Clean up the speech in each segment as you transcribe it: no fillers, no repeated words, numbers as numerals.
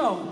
song.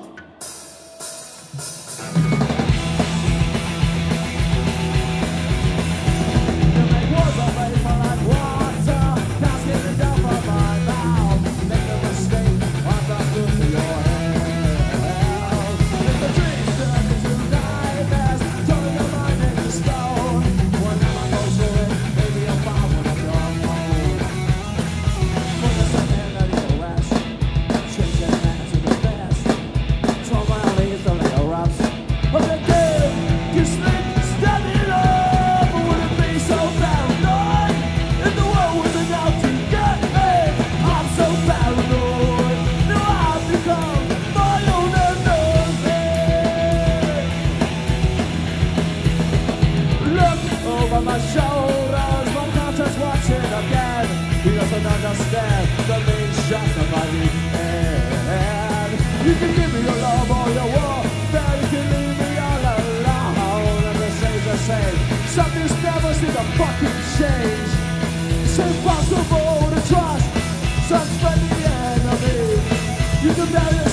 My shoulders, my conscience watching again. He doesn't understand the means justified the end. You can give me your love all you want, then you can leave me all alone. And this ain't the same. Something's never seen a fucking change. It's impossible to trust such friendly enemy. You can barely